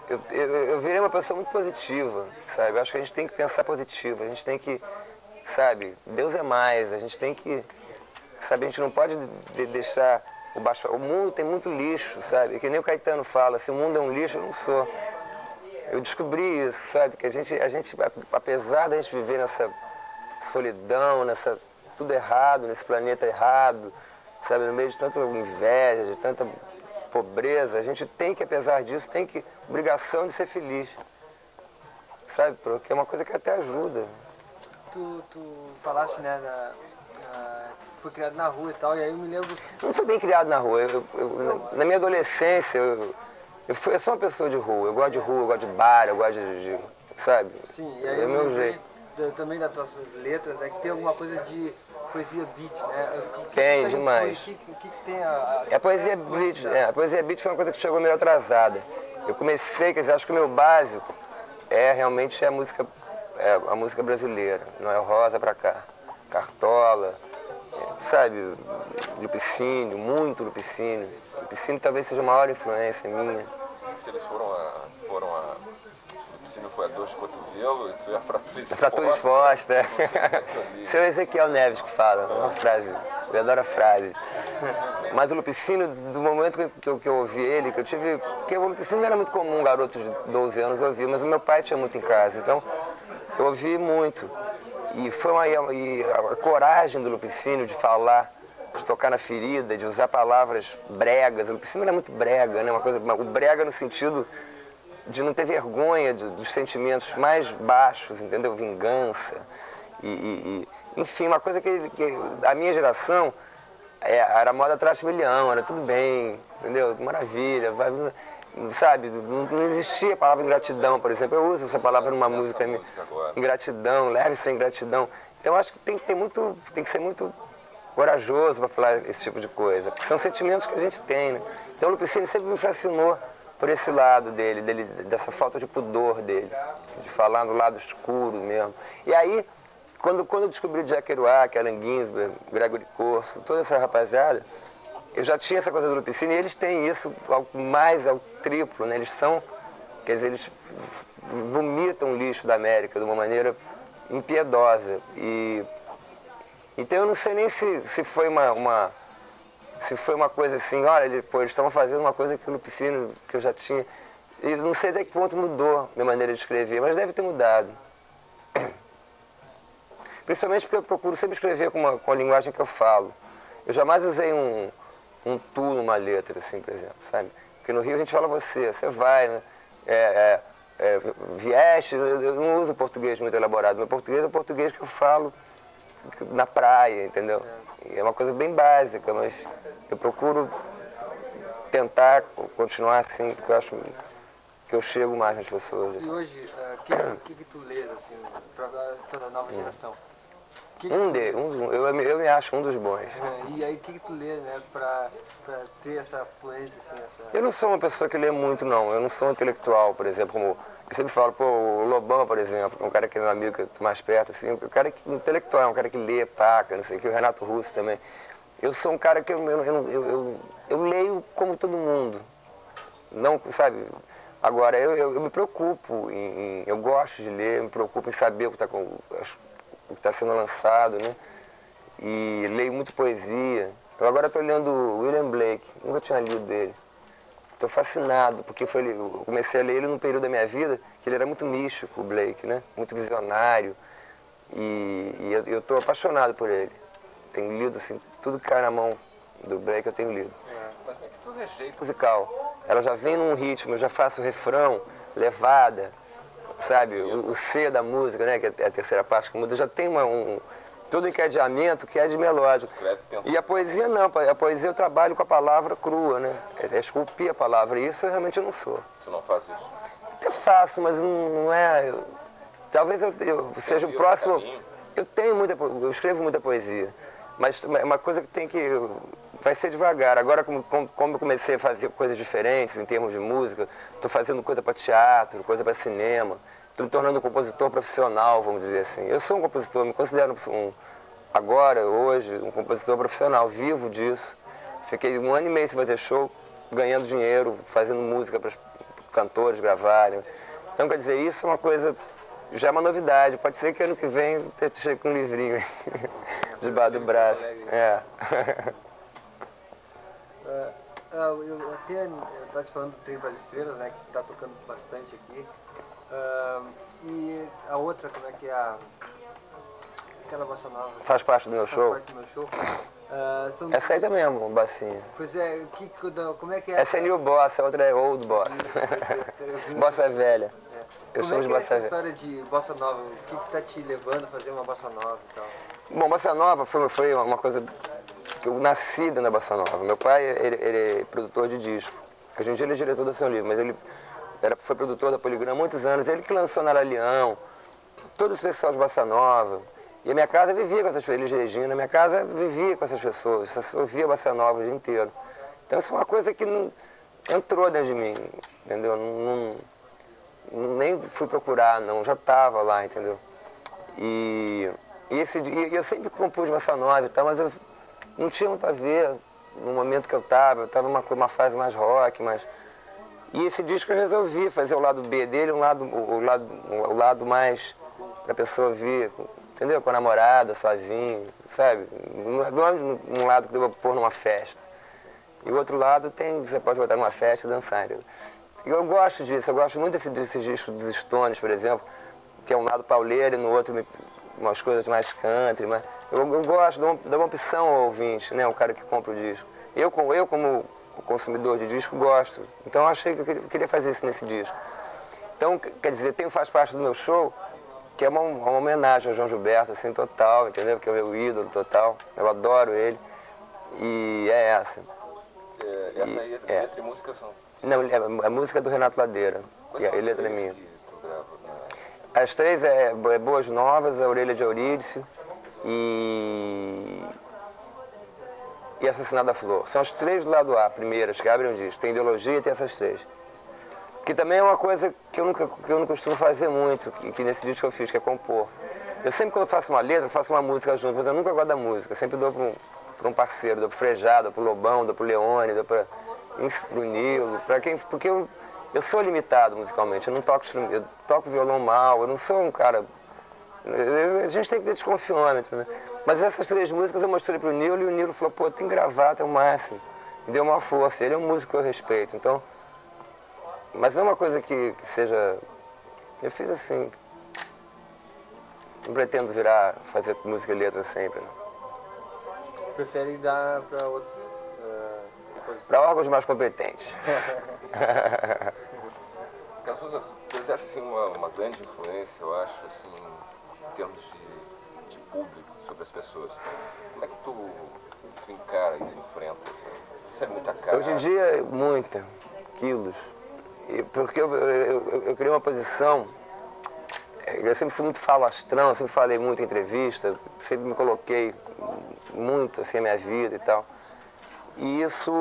eu virei uma pessoa muito positiva, sabe? Eu acho que a gente tem que pensar positivo, a gente tem que, sabe, Deus é mais, a gente tem que, sabe, a gente não pode deixar o baixo... O mundo tem muito lixo, sabe? Que nem o Caetano fala, se o mundo é um lixo, eu não sou. Eu descobri isso, sabe? Que a gente, apesar da gente viver nessa solidão, nessa tudo errado, nesse planeta errado, sabe? No meio de tanta inveja, de tanta pobreza, a gente tem que, apesar disso, tem que obrigação de ser feliz, sabe? Porque é uma coisa que até ajuda. Tu falaste, né, foi criado na rua e tal, e aí eu me lembro... Não fui bem criado na rua. Na minha adolescência, eu sou uma pessoa de rua. Eu gosto de rua, eu gosto de bar, eu gosto sabe? Sim, e aí é o meu jeito. Também das tuas letras, né, que tem alguma coisa de poesia beat, né? Tem, demais. O que tem a a poesia beat, a poesia beat foi uma coisa que chegou meio atrasada. Eu comecei, quer dizer, acho que o meu básico realmente a música brasileira. Noel Rosa pra cá, Cartola, sabe, Lupicínio, muito Lupicínio. Lupicínio talvez seja a maior influência minha. Diz que se eles foram a Lupicínio foi a dor de cotovelo e tu é a fratura exposta. A fratura exposta, Seu Ezequiel Neves que fala, uma frase, eu adoro a frase. Mas o Lupicínio, do momento que eu ouvi ele, porque o Lupicínio não era muito comum, um garoto de 12 anos ouvir, mas o meu pai tinha muito em casa, então eu ouvi muito. E a coragem do Lupicínio de falar, de tocar na ferida, de usar palavras bregas. O Lupicínio era muito brega, né? O brega no sentido de não ter vergonha dos sentimentos mais baixos, entendeu? Vingança. Enfim, uma coisa que a minha geração era moda traste milhão, era tudo bem, entendeu? Maravilha, sabe? Não existia a palavra ingratidão, por exemplo. Eu uso essa palavra numa música minha. Ingratidão, leve sua ingratidão. Então eu acho que tem que ser muito corajoso para falar esse tipo de coisa, porque são sentimentos que a gente tem, né? Então o Lupicínio sempre me fascinou por esse lado dele, dessa falta de pudor dele, de falar no lado escuro mesmo. E aí, quando eu descobri Jack Kerouac, Allen Ginsberg, Gregory Corso, toda essa rapaziada, eu já tinha essa coisa do Lupicínio e eles têm isso ao triplo, né? Eles são, quer dizer, eles vomitam o lixo da América de uma maneira impiedosa. Então eu não sei nem se foi uma coisa assim, olha, eles estavam fazendo uma coisa que o Lupicínio, que eu já tinha. E não sei até que ponto mudou minha maneira de escrever, mas deve ter mudado. Principalmente porque eu procuro sempre escrever com a linguagem que eu falo. Eu jamais usei um tu numa letra, assim, por exemplo, sabe? Porque no Rio a gente fala você vai, né? Vieste, eu não uso português muito elaborado. Meu português é o português que eu falo na praia, entendeu? E é uma coisa bem básica, mas eu procuro tentar continuar assim, porque eu acho que eu chego mais nas pessoas. E hoje, o que tu lês, assim, para toda a nova geração? Eu me acho um dos bons. E aí, o que tu lê, né, pra ter essa fluência, assim, Eu não sou uma pessoa que lê muito, não. Eu não sou um intelectual, por exemplo, como... Eu sempre falo, o Lobão, por exemplo, um cara que é meu amigo, que eu tô mais perto, assim, um cara que intelectual, um cara que lê, paca, não sei o que, o Renato Russo também. Eu sou um cara que eu leio como todo mundo. Não, sabe... Agora, eu me preocupo eu gosto de ler, eu me preocupo em saber o que está sendo lançado, né? E leio muito poesia. Eu agora estou lendo William Blake, nunca tinha lido dele. Estou fascinado, porque eu comecei a ler ele num período da minha vida que ele era muito místico, o Blake, né? Muito visionário. E eu estou apaixonado por ele. Tenho lido, assim, tudo que cai na mão do Blake eu tenho lido. Mas como é que tu rejeita? Musical. Ela já vem num ritmo, eu já faço refrão, levada, sabe? O C da música, né? Que é a terceira parte que muda, já tem todo encadeamento que é de melódico. E a poesia não, a poesia eu trabalho com a palavra crua, né? É esculpir a palavra, e isso eu realmente não sou. Tu não faz isso? Até faço, mas não é... Talvez eu seja o próximo... Eu escrevo muita poesia, mas é uma coisa que vai ser devagar. Agora, como eu comecei a fazer coisas diferentes em termos de música, estou fazendo coisa para teatro, coisa para cinema, estou me tornando um compositor profissional, vamos dizer assim. Eu sou um compositor, me considero hoje, um compositor profissional, vivo disso. Fiquei 1 ano e meio sem fazer show, ganhando dinheiro, fazendo música para cantores gravarem. Então, quer dizer, isso é uma coisa, já é uma novidade. Pode ser que ano que vem eu chegue com um livrinho debaixo do braço. É. Eu estava te falando do Trem para as Estrelas, né, que está tocando bastante aqui. E a outra, como é que é aquela bossa nova? Faz parte do meu show? Faz parte do meu show. Essa aí também é um bassinho. Pois é, como é que é? Essa é New Bossa, a outra é Old Bossa. Bossa velha. Eu chamo de Como é bossa essa velha. história de bossa nova? O que está te levando a fazer uma bossa nova e tal? Bom, bossa nova foi uma coisa que eu nasci dentro da bossa nova. Meu pai, ele é produtor de disco. Hoje em dia ele é diretor da São Livre, mas ele foi produtor da Poligrama há muitos anos. Ele que lançou Nara Leão, todo esse pessoal de bossa nova. E a minha casa vivia com essas pessoas, Elis Regina, a minha casa vivia com essas pessoas, eu ouvia bossa nova o dia inteiro. Então isso é uma coisa que não entrou dentro de mim, entendeu? Nem fui procurar, não, já estava lá, entendeu? E eu sempre compus bossa nova e tal, mas eu não tinha muito a ver no momento que eu estava numa fase mais rock, mais... E esse disco eu resolvi fazer o lado B dele, o lado mais para a pessoa vir, entendeu? Com a namorada, sozinho, sabe? Não é um lado que eu vou pôr numa festa. E o outro lado você pode botar numa festa e dançar, entendeu? Eu gosto disso, eu gosto muito desses discos dos Stones, por exemplo, que é um lado pauleiro e no outro umas coisas mais country, mas eu gosto, dou uma opção ao ouvinte, né? O cara que compra o disco. Eu como consumidor de disco, gosto. Então eu achei que eu queria fazer isso nesse disco. Então, quer dizer, faz parte do meu show, que é uma homenagem ao João Gilberto, assim, total, entendeu? Porque é o meu ídolo total, eu adoro ele. E é essa. Essa aí, letra e música são? Não, a música é do Renato Ladeira, e a letra é minha. Que tu grava, né? As três é Boas Novas, A Orelha de Eurídice e Assassinado da Flor. São as três do lado A, primeiras, que abrem o disco. Tem Ideologia e tem essas três. Que também é uma coisa que eu não costumo fazer muito, que nesse disco eu fiz, que é compor. Eu sempre, quando eu faço uma letra, eu faço uma música junto, mas eu nunca gosto da música. Eu sempre dou para um parceiro, dou pro Frejá, dou pro Lobão, dou pro Leone, dou pro Nilo, porque eu sou limitado musicalmente, eu não toco instrumento, eu toco violão mal, eu não sou um cara... A gente tem que ter desconfiômetro, né? Mas essas três músicas eu mostrei pro Nilo e o Nilo falou, pô, tem que gravar até o máximo. Me deu uma força, ele é um músico que eu respeito, então... Mas não é uma coisa que seja... Eu fiz assim... Não pretendo fazer música e letra sempre, não. Prefere dar para outros... Para órgãos mais competentes. Cazuza, tu exerce assim, uma grande influência, eu acho, assim, em termos de público sobre as pessoas. Como é que tu encara isso, enfrenta? Isso é muita cara? Hoje em dia, muita. Quilos. Porque eu criei uma posição... Eu sempre fui muito falastrão, sempre falei muito em entrevista, sempre me coloquei muito assim, a minha vida e tal. E isso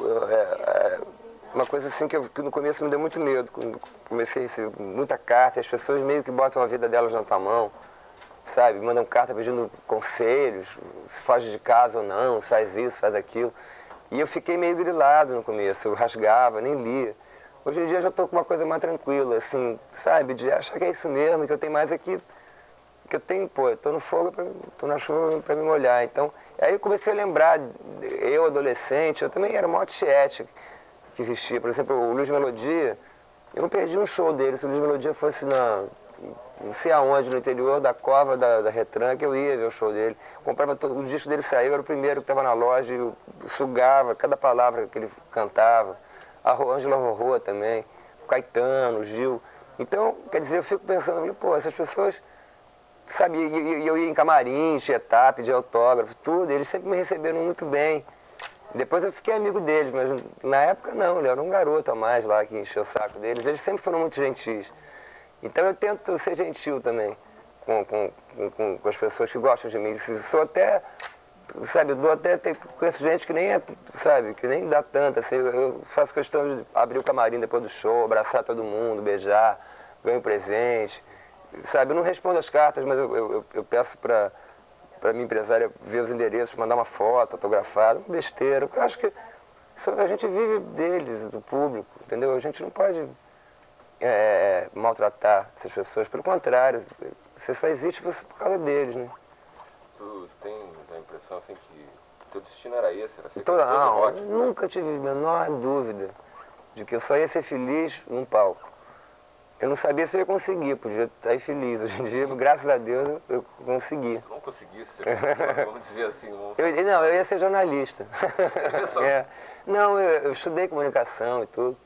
é uma coisa assim que no começo me deu muito medo. Quando comecei a receber muita carta, as pessoas meio que botam a vida delas na tua mão, sabe? Mandam carta pedindo conselhos, se foge de casa ou não, se faz isso, faz aquilo. E eu fiquei meio grilado no começo, eu rasgava, nem lia. Hoje em dia eu já estou com uma coisa mais tranquila, assim, sabe? De achar que é isso mesmo, que eu tenho mais aqui, que eu tenho, pô, eu tô no fogo, tô na chuva para me molhar. Então, aí eu comecei a lembrar, eu adolescente, eu também era o maior tiete que existia. Por exemplo, o Luiz Melodia, eu não perdi um show dele. Se o Luiz Melodia fosse não sei aonde, no interior da cova da Retranca, eu ia ver o show dele. Comprava o disco dele saiu, era o primeiro que estava na loja, e eu sugava cada palavra que ele cantava. A Ângela Rorô também, o Caetano, o Gil. Então, quer dizer, eu fico pensando, pô, essas pessoas, sabe, eu ia em camarim, de etapa, de autógrafo, tudo, eles sempre me receberam muito bem. Depois eu fiquei amigo deles, mas na época não, eu era um garoto a mais lá que encheu o saco deles, eles sempre foram muito gentis. Então eu tento ser gentil também com as pessoas que gostam de mim. Sou até... Sabe, conheço gente que nem sabe, que nem dá tanto, assim, eu faço questão de abrir o camarim depois do show, abraçar todo mundo, beijar, ganho presente, sabe, eu não respondo as cartas, mas eu peço para minha empresária ver os endereços, mandar uma foto autografada, besteira, eu acho que a gente vive deles, do público, entendeu? A gente não pode maltratar essas pessoas. Pelo contrário, você só existe por causa deles, né? Tu tens a impressão assim que teu destino era esse, era ser Então, cantor de não, rock? eu nunca tive a menor dúvida de que eu só ia ser feliz num palco. Eu não sabia se eu ia conseguir, podia estar infeliz. Hoje em dia, graças a Deus, eu consegui. Se tu não conseguisse ser cantor, vamos dizer assim, Não, eu ia ser jornalista. Só. Não, eu estudei comunicação e tudo.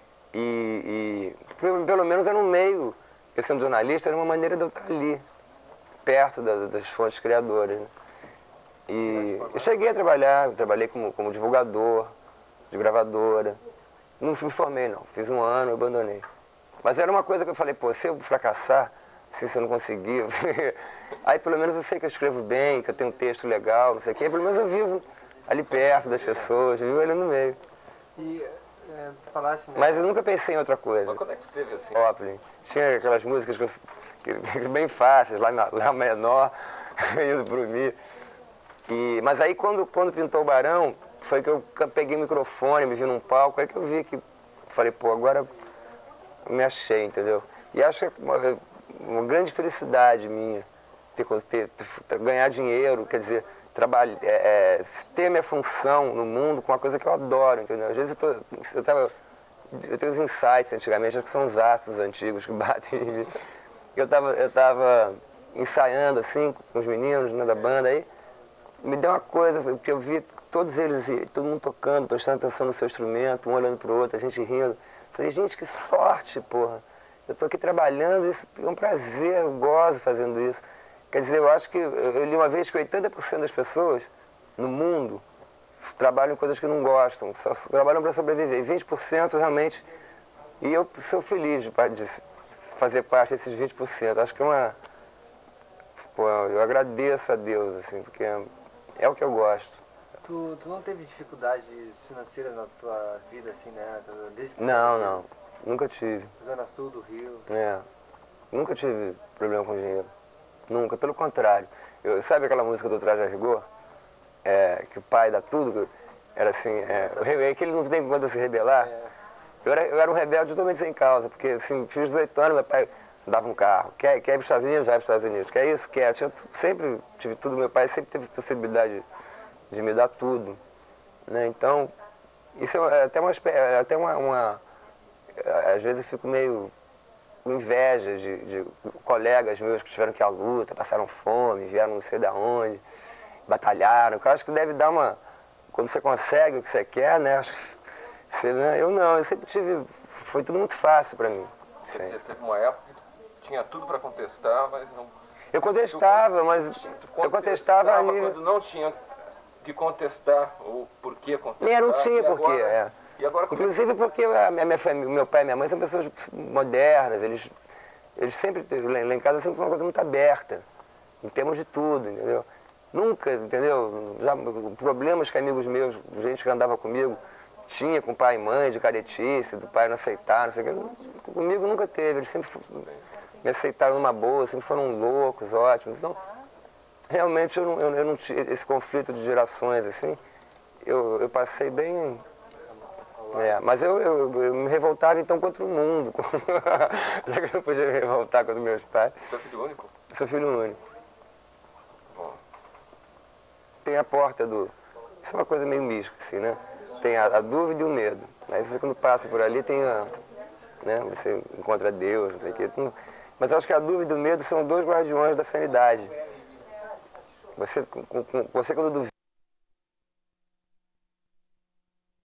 E pelo menos era um meio, eu sendo jornalista, era uma maneira de eu estar ali, perto das fontes criadoras. Né? E eu cheguei a trabalhar, eu trabalhei como divulgador, de gravadora. Não me formei não, fiz um ano e abandonei. Mas era uma coisa que eu falei, pô, se eu fracassar, se eu não conseguir, aí pelo menos eu sei que eu escrevo bem, que eu tenho um texto legal, não sei o quê, pelo menos eu vivo ali perto das pessoas, vivo ali no meio. E tu falaste, né? Mas eu nunca pensei em outra coisa. Mas quando é que tu teve assim? Opling. Tinha aquelas músicas bem fáceis, lá menor, indo pro Mi. Mas aí quando pintou o Barão, foi que eu peguei o microfone, me vi num palco, aí que eu vi que, falei, pô, agora eu me achei, entendeu? E acho que é uma grande felicidade minha ganhar dinheiro, quer dizer, ter minha função no mundo com uma coisa que eu adoro, entendeu? Às vezes eu tenho os insights antigamente, acho que são os astros antigos que batem em mim. Eu tava ensaiando assim com os meninos, né, da banda, aí me deu uma coisa, porque eu vi todos eles, todo mundo tocando, prestando atenção no seu instrumento, um olhando pro outro, a gente rindo. Falei, gente, que sorte, porra. Eu tô aqui trabalhando, isso é um prazer, eu gosto fazendo isso. Quer dizer, eu acho que, eu li uma vez que 80% das pessoas no mundo trabalham em coisas que não gostam, só trabalham para sobreviver. E 20% realmente, e eu sou feliz de fazer parte desses 20%. Acho que pô, eu agradeço a Deus, assim, porque é o que eu gosto. Tu não teve dificuldades financeiras na tua vida, assim, né? Desde Não, nunca tive. Zona Sul do Rio. Nunca tive problema com dinheiro. Nunca, pelo contrário. Sabe aquela música do Traje a Rigor? Que o pai dá tudo? Era assim, que ele não tem quando se rebelar. Eu era um rebelde totalmente sem causa, porque assim, fiz 18 anos, meu pai dava um carro. Quer ir para os Estados Unidos? Vai para os Estados Unidos. Quer isso? Quer. Sempre tive tudo, meu pai sempre teve possibilidade de me dar tudo. Né? Então, isso é até uma às vezes eu fico meio com inveja de colegas meus que tiveram que ir à luta, passaram fome, vieram não sei de onde, batalharam. Eu acho que deve dar uma... Quando você consegue o que você quer, né? Acho que eu sempre tive... Foi tudo muito fácil para mim. Quer dizer, teve uma época que tu tinha tudo para contestar, mas não... Eu contestava, eu contestava a nível... quando não tinha que contestar, ou por que contestar. Não tinha porquê, E agora, inclusive porque meu pai e minha mãe são pessoas modernas, eles sempre, lá em casa sempre foi uma coisa muito aberta, em termos de tudo, entendeu? Nunca, entendeu? Já problemas que amigos meus, gente que andava comigo, tinha com pai e mãe, de caretice, do pai não aceitar, não sei o que. Comigo nunca teve, eles sempre me aceitaram numa boa, sempre foram loucos, ótimos. Então, realmente eu não tinha esse conflito de gerações, assim, eu passei bem... mas eu me revoltava então contra o mundo, já que eu não podia me revoltar contra meus pais. Você é filho único? Sou filho único. Bom. Tem a porta do... Isso é uma coisa meio mística, assim, né? Tem a dúvida e o medo. Aí você quando passa por ali tem né? Você encontra Deus, não sei o quê. Mas eu acho que a dúvida e o medo são dois guardiões da sanidade. Você quando duvida...